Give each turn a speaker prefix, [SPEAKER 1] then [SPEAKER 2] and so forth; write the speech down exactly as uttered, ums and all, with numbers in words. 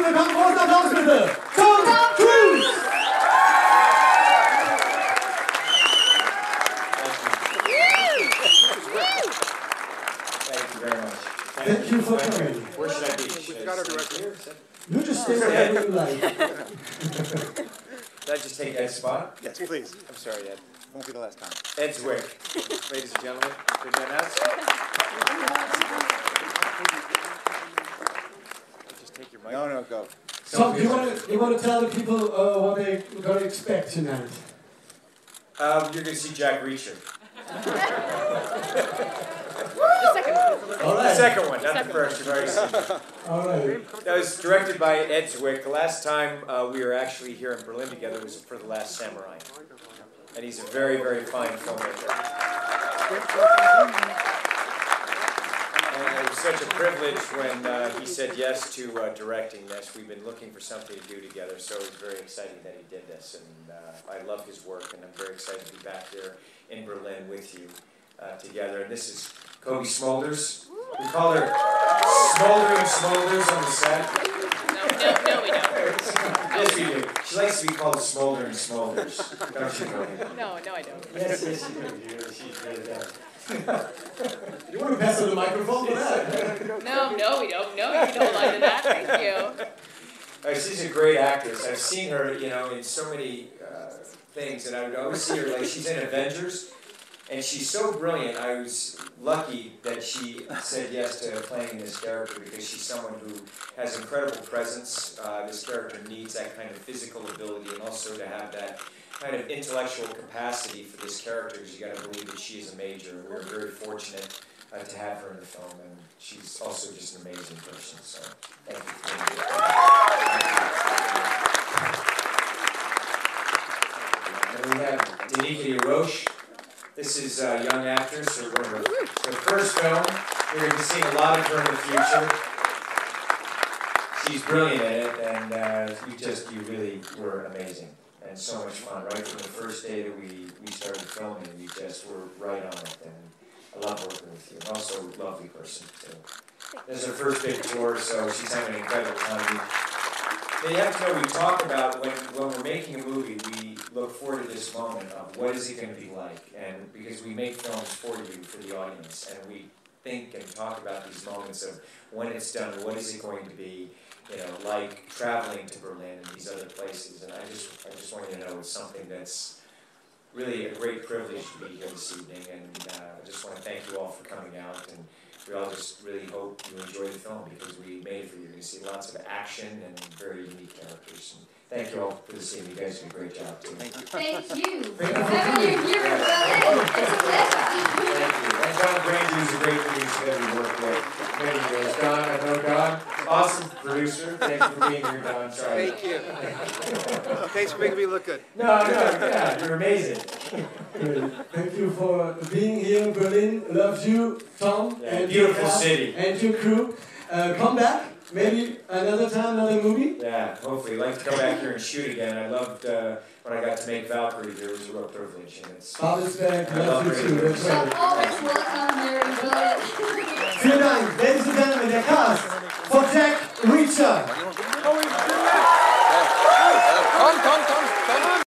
[SPEAKER 1] willkommen, großen Applaus bitte zum Criuse!
[SPEAKER 2] Thank you very much.
[SPEAKER 1] Thank you for coming.
[SPEAKER 2] Where should I be? We've got our director here.
[SPEAKER 1] You just stay wherever you like.
[SPEAKER 2] Did I just take Ed's spot?
[SPEAKER 3] Yes, please. I'm sorry, Ed. Won't be the last time.
[SPEAKER 2] Ed's Wick. Ladies and gentlemen, good to announce. Just take your mic.
[SPEAKER 3] No, no, go.
[SPEAKER 1] So, you want to you want to tell the people uh, what they're going to expect tonight?
[SPEAKER 2] Um, you're going to see Jack Reacher.
[SPEAKER 4] The second one.
[SPEAKER 1] All right.
[SPEAKER 2] The second one, not the first. You've already seen it.
[SPEAKER 1] All right.
[SPEAKER 2] That was directed by Ed Zwick. The last time uh, we were actually here in Berlin together was for The Last Samurai. And he's a very, very fine filmmaker. And it was such a privilege when uh, he said yes to uh, directing this. We've been looking for something to do together, so it was very exciting that he did this. And uh, I love his work, and I'm very excited to be back there in Berlin with you uh, together. And this is Cobie Smulders. We call her Smoldering Smulders on the set.
[SPEAKER 4] No, no, no, we don't.
[SPEAKER 2] Yes, we do. She likes to be called Smoldering Smulders. Don't you, Cobie?
[SPEAKER 4] No, no, I don't.
[SPEAKER 1] Yes, yes, she does. She really does. You want to pass her the microphone for that?
[SPEAKER 4] No, no, we don't. No, you don't lie to that. Thank you.
[SPEAKER 2] Uh, she's a great actress. I've seen her, you know, in so many uh, things, and I would always see her, like, she's in Avengers, and she's so brilliant. I was lucky that she said yes to playing this character because she's someone who has incredible presence. Uh, this character needs that kind of physical ability and also to have that kind of intellectual capacity for this character, because you got to believe that she is a major. And we're very fortunate uh, to have her in the film, and she's also just an amazing person. So thank you for being here. And we have Danika Yarosh. This is a young actress, her, her, her first film. You're going to be seeing a lot of her in the future. She's brilliant in it, and uh, you just, you really were amazing. And so much fun, right from the first day that we, we started filming, we just were right on it, and I love working with you. And also a lovely person, too. This is her first big tour, so she's having an incredible time. Now, you have to know, we talk about when, when we're making a movie, we look forward to this moment of what is it going to be like, and because we make films for you, for the audience, and we think and talk about these moments of when it's done, what is it going to be, you know, like traveling to Berlin and these other places. And I just, I just want you to know it's something that's really a great privilege to be here this evening. And uh, I just want to thank you all for coming out. And we all just really hope you enjoy the film because we made it for you. You're going to see lots of action and very unique characters. And thank you all for this evening. You guys did a great job too. Thank you.
[SPEAKER 5] Thank you.
[SPEAKER 2] Thank
[SPEAKER 5] you. Having you here in Berlin. It's a pleasure.
[SPEAKER 2] Thank you. And John Grandview is a great producer that we work with many years. Don, I know Don. Awesome producer. Thank you for being here, Don. Sorry.
[SPEAKER 3] Thank you. Thanks for making me look good.
[SPEAKER 2] No, no, yeah, you're amazing.
[SPEAKER 1] Thank you for being here in Berlin. Loves you, Tom.
[SPEAKER 2] Yeah,
[SPEAKER 1] and
[SPEAKER 2] beautiful
[SPEAKER 1] your
[SPEAKER 2] city.
[SPEAKER 1] And your crew. Uh, come back. Maybe another time, another movie?
[SPEAKER 2] Yeah, hopefully. I'd like to come back here and shoot again. I loved uh, when I got to make Valkyrie here. It was a real privilege. And it's
[SPEAKER 1] Babelsberg,
[SPEAKER 2] I
[SPEAKER 1] love you
[SPEAKER 2] love
[SPEAKER 1] too. That's
[SPEAKER 5] You're
[SPEAKER 1] right.
[SPEAKER 5] always welcome here in Berlin.
[SPEAKER 1] Vielen Dank, ladies and gentlemen, der Cast von Jack Reacher.